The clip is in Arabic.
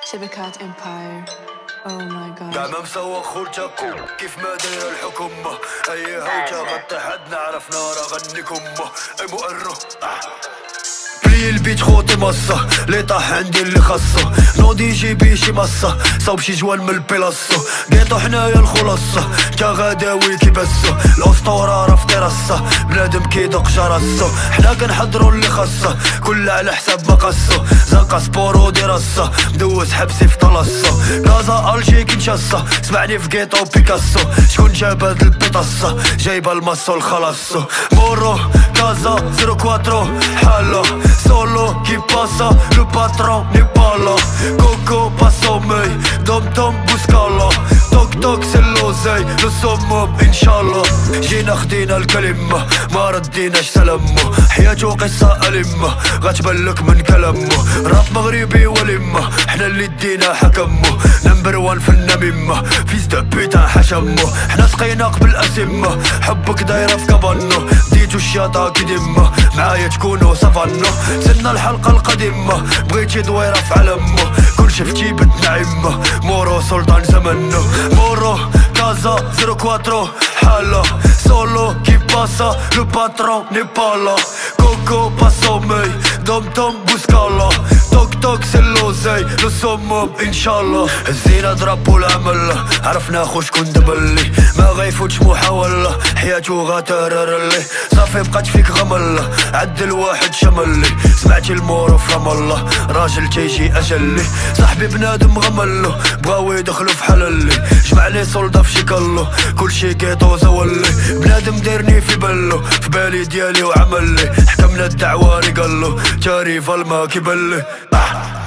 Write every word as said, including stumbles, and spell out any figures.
شبكات امباير. او ماي جاد قاع ما مسوق خولتكم كيف ما دايره الحكومه. اي هوجه غطي حد نعرف نار اغنيكم اي مؤرو بلي البيت خوتي مصة لي طاح عندي اللي خاصو نوضي يجيبي شي مصة صوب شي جوان من البلاصو قيطو حنايا الخلاصة تا غداوي كيبسو الاسطورة راه في تيراسة بنادم كيدوق جراسو حنا كنحضرو اللي خاصة كل على حساب مقاسو زنقة سبور ودراسة مدوز حبسي في طلاسو كازا الجي كينشاسا سمعني في قيطو بيكاسو شكون جاب هاد البيطاسة جايبه الماسو الخلاصو مورو كازا زيرو كواترو حالو solo qui passa, le patron n'est pas là. Coco pas sommeil, dom dom bouscala. Toc toc c'est l'oseille, le summum inshallah. جينا خدينا الكلمة ما رديناش سلامه حياته قصة ألمة غتبلك من كلامه راب مغربي ولمة حنا اللي دينا حكمه نمبر وان في النميمة فيس دو بيتا حشمه حنا سقينا قبل أسمة حبك دايرة في كابانو ديتو الشياطة كدمة معايا تكونو سافانو سنة الحلقة القديمة بغيتي دويرة في علمه كل شفتي بنت نعيمة مورو سلطان زمنه مورو كازا زيرو كواترو حالة solo qui passa, le patron n'est pas là. Coco pas sommeil, dom dom bouscala. Toc toc c'est l'oseille, le summum inshallah. الزينة ضربو العمل عرفنا خو شكون دبلي ما غيفوتش محاولة حياتو غتررلي صافي بقات فيك غملة عدل واحد شملي سمعتي المورو في رام الله راجل تيجي اجلي صاحبي بنادم غملو بغاو يدخلو في حللي جمع لي سولدا في شيكالو كلشي كيطو زولي بنادم ديرني في بلو في بالي ديالي وعملي حكمنا الدعوة ريقالو تاريفا الما كيبلي